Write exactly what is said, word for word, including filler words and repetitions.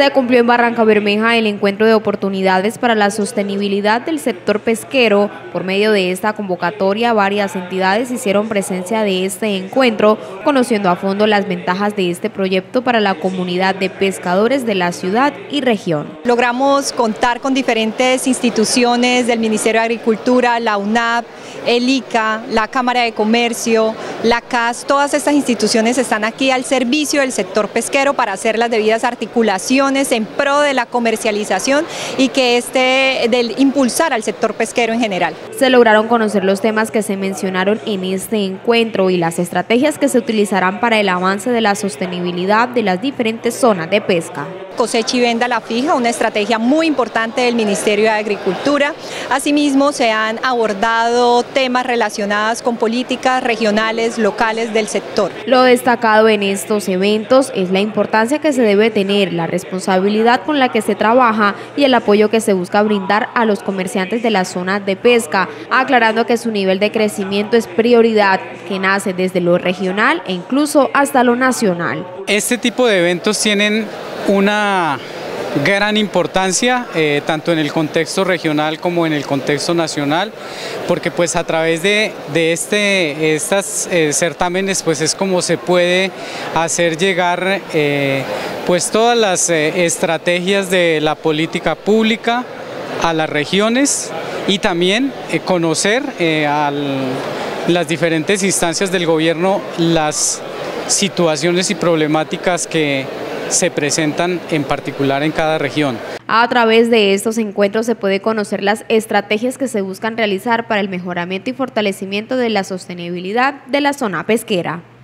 Se cumplió en Barrancabermeja el encuentro de oportunidades para la sostenibilidad del sector pesquero. Por medio de esta convocatoria, varias entidades hicieron presencia de este encuentro, conociendo a fondo las ventajas de este proyecto para la comunidad de pescadores de la ciudad y región. Logramos contar con diferentes instituciones del Ministerio de Agricultura, la U N A P, el I C A, la Cámara de Comercio, la C A S. Todas estas instituciones están aquí al servicio del sector pesquero para hacer las debidas articulaciones en pro de la comercialización y que este del impulsar al sector pesquero en general. Se lograron conocer los temas que se mencionaron en este encuentro y las estrategias que se utilizarán para el avance de la sostenibilidad de las diferentes zonas de pesca. Cosecha y venda a la fija, una estrategia muy importante del Ministerio de Agricultura. Asimismo, se han abordado temas relacionados con políticas regionales, locales del sector. Lo destacado en estos eventos es la importancia que se debe tener, la responsabilidad con la que se trabaja y el apoyo que se busca brindar a los comerciantes de las zonas de pesca, aclarando que su nivel de crecimiento es prioridad, que nace desde lo regional e incluso hasta lo nacional. Este tipo de eventos tienen una gran importancia, eh, tanto en el contexto regional como en el contexto nacional, porque pues a través de, de este, estas eh, certámenes pues es como se puede hacer llegar eh, pues todas las eh, estrategias de la política pública a las regiones y también eh, conocer eh, a las diferentes instancias del gobierno las situaciones y problemáticas que se presentan en particular en cada región. A través de estos encuentros se puede conocer las estrategias que se buscan realizar para el mejoramiento y fortalecimiento de la sostenibilidad de la zona pesquera.